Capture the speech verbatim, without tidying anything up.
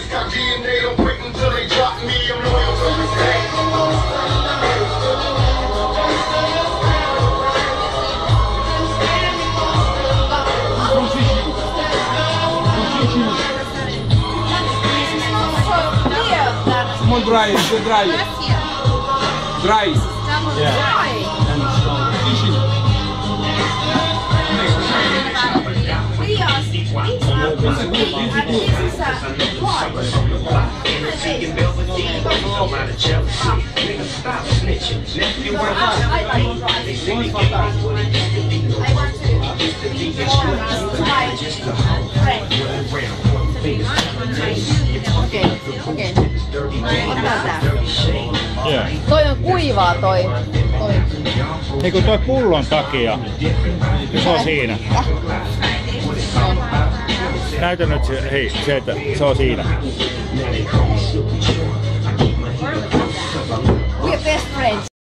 More dry, the dry. Dry. Yeah. Fishing. Okei, okei. Ottaa tää. Yeah. Toi on kuivaa toi. toi. Niin kuin toi pullon takia, se on siinä. Näytä nyt se, hei, se, että se on siinä.